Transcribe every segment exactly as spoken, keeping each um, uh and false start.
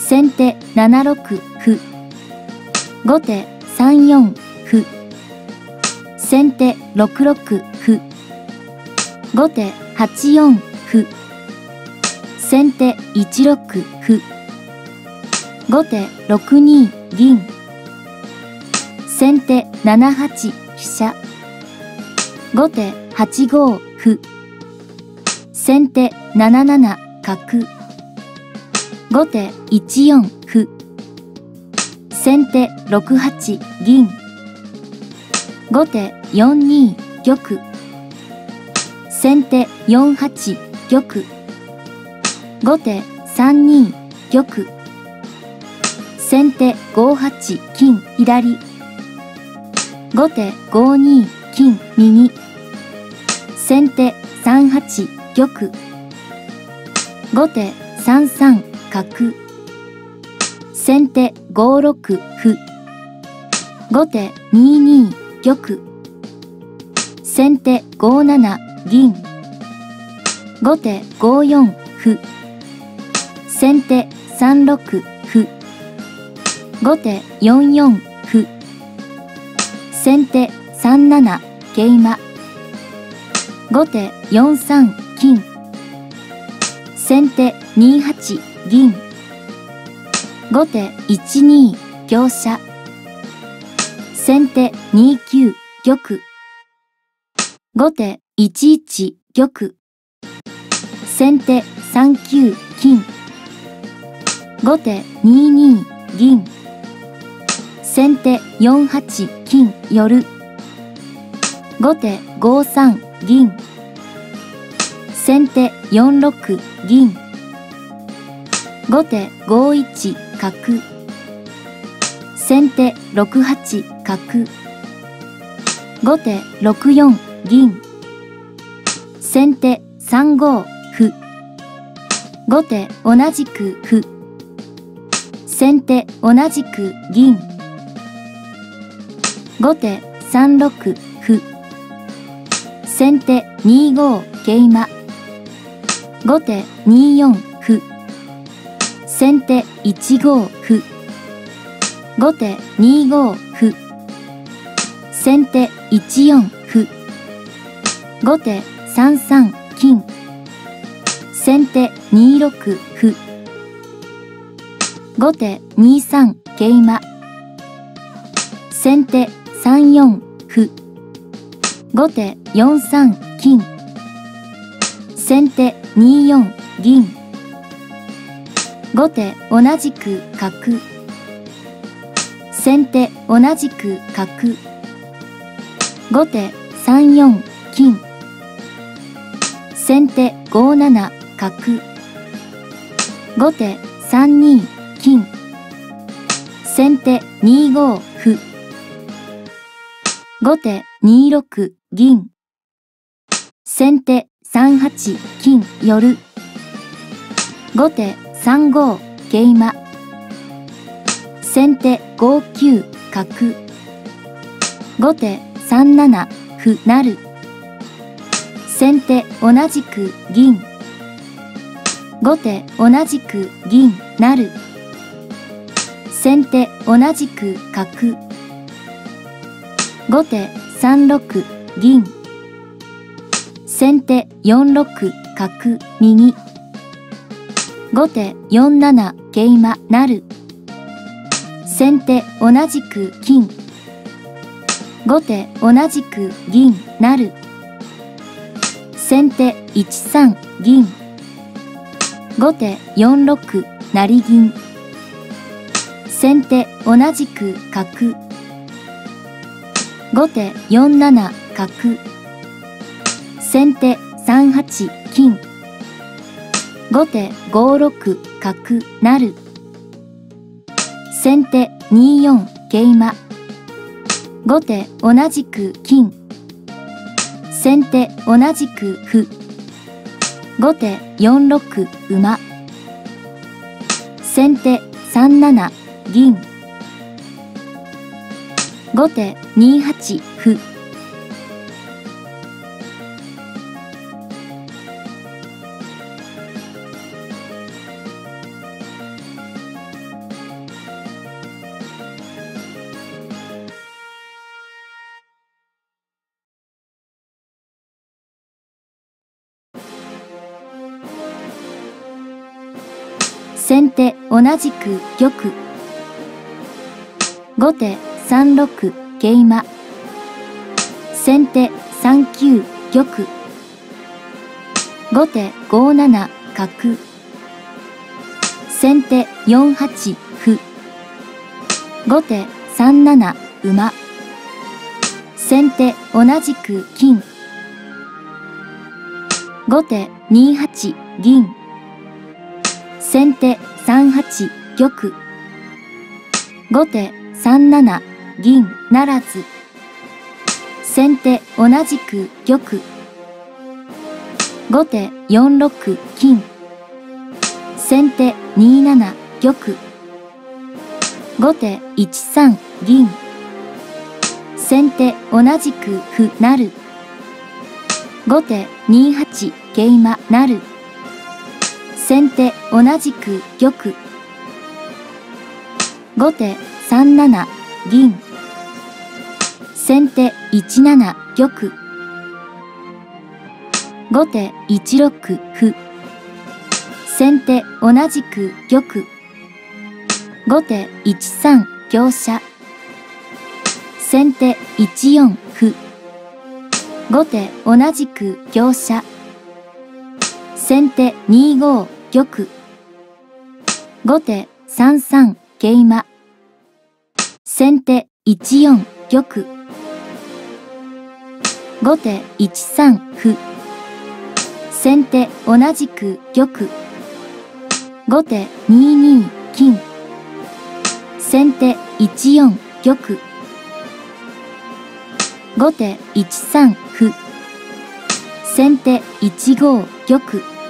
先手ななろく歩。後手さんよん歩。先手ろくろく歩。後手はちよん歩。先手いちろく歩。後手ろくに銀。先手ななはち飛車。後手はちご歩。先手なななな角。後手いちよん歩。先手ろくはち銀。後手よんに玉。先手よんはち玉。後手さんに玉。先手ごはち金左。後手ごに金右。先手さんはち玉。後手さんさん角。先手ごろく歩。後手にに玉。先手ごなな銀。後手ごよん歩。先手さんろく歩。後手よんよん歩。先手さんなな桂馬。後手よんさん金。先手にはち銀。後手いちに香車。先手にきゅう玉。後手いちいち玉。先手さんきゅう金。後手にに銀。先手よんはち金寄。後手ごさん銀。先手よんろく銀。後手ごいち角。先手ろくはち角。後手ろくよん銀。先手さんご歩。後手同じく歩。先手同じく銀。後手さんろく歩。先手にご桂馬。後手によん歩。先手いちご歩。後手にご歩。先手いちよん歩。後手さんさん金。先手にろく歩。後手にさん桂馬。先手さんよん歩。後手よんさん金。先手によん銀。後手同じく角。先手同じく角。後手さんよん金。先手ごなな角。後手さんに金。先手にご歩。後手にろく銀。先手さんはち金寄。後手さんご桂馬。先手ごきゅう角。後手さんなな歩成。先手同じく銀。後手同じく銀成。先手同じく角。後手さんろく銀。先手よんろく角右。後手よんなな桂馬成。先手同じく金。後手同じく銀成。先手いちさん銀。後手よんろく成銀。先手同じく角。後手よんなな角。先手さんはち金。後手ごろく角成。先手によん桂馬。後手同じく金。先手同じく歩。後手よんろく馬。先手さんなな銀。後手にはち歩。 先手同じく玉。後手さんろく桂馬。先手さんきゅう玉。後手ごなな角。先手よんはち歩。後手さんなな馬。先手同じく金。後手にはち銀。先手さんはち玉。後手さんなな銀ならず。先手同じく玉。後手よんろく金。先手になな玉。後手いちさん銀。先手同じく歩成。後手にはち桂馬成。先手同じく玉。後手さんなな銀。先手いちなな玉。後手いちろく歩。先手同じく玉。後手いちさん香車。先手いちよん歩。後手同じく香車。先手にご玉。後手さんさん桂馬。先手いちよん玉。後手いちさん歩。先手同じく玉。後手にに金。先手いちよん玉。後手いちさん歩。先手いちご玉。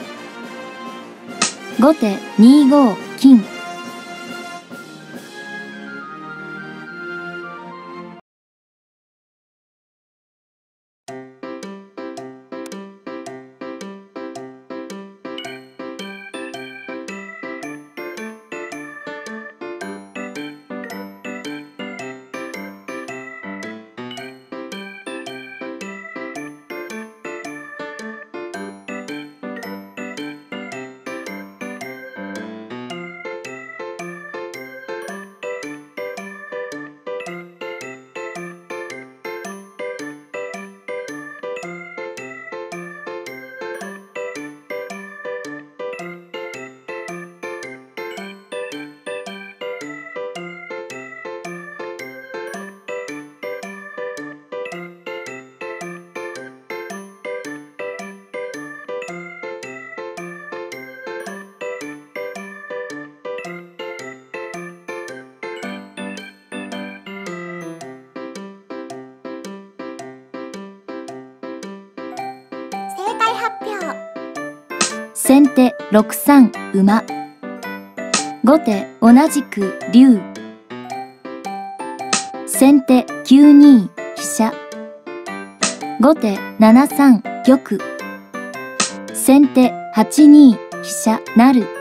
後手にご金。先手ろくさん馬。後手同じく竜。先手きゅうに飛車。後手ななさん玉。先手はちに飛車成。